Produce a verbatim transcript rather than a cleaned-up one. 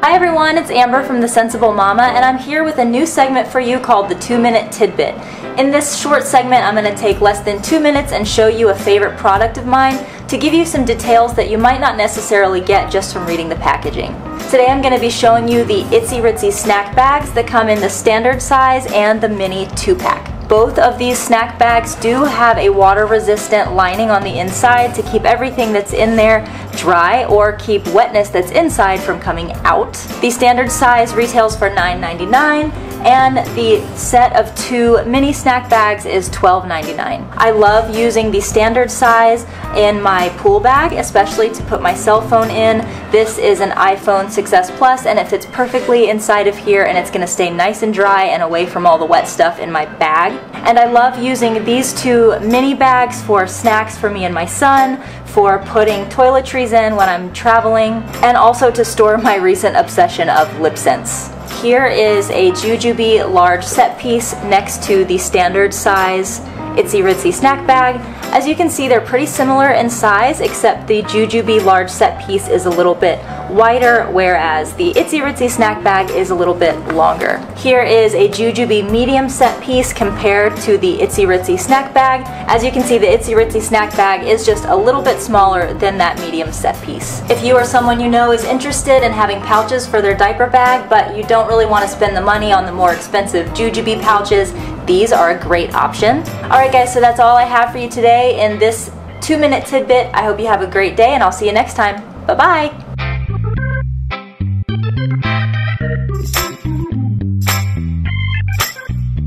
Hi everyone, it's Amber from The Sensible Mama, and I'm here with a new segment for you called the two minute Tidbit. In this short segment, I'm going to take less than two minutes and show you a favorite product of mine to give you some details that you might not necessarily get just from reading the packaging. Today I'm going to be showing you the Itzy Ritzy snack bags that come in the standard size and the mini two pack. Both of these snack bags do have a water-resistant lining on the inside to keep everything that's in there dry or keep wetness that's inside from coming out. The standard size retails for nine ninety-nine, and the set of two mini snack bags is twelve ninety-nine. I love using the standard size in my pool bag, especially to put my cell phone in. This is an iPhone six S Plus, and it fits perfectly inside of here, and it's going to stay nice and dry and away from all the wet stuff in my bag. And I love using these two mini bags for snacks for me and my son, for putting toiletries in when I'm traveling, and also to store my recent obsession of lip scents. Here is a Jujube large set piece next to the standard size Itzy Ritzy snack bag. As you can see, they're pretty similar in size, except the Jujube large set piece is a little bit wider, whereas the Itzy Ritzy snack bag is a little bit longer. Here is a Jujube medium set piece compared to the Itzy Ritzy snack bag. As you can see, the Itzy Ritzy snack bag is just a little bit smaller than that medium set piece. If you or someone you know is interested in having pouches for their diaper bag, but you don't really want to spend the money on the more expensive Jujube pouches, these are a great option. Alright guys, so that's all I have for you today in this two minute tidbit. I hope you have a great day, and I'll see you next time. Bye bye!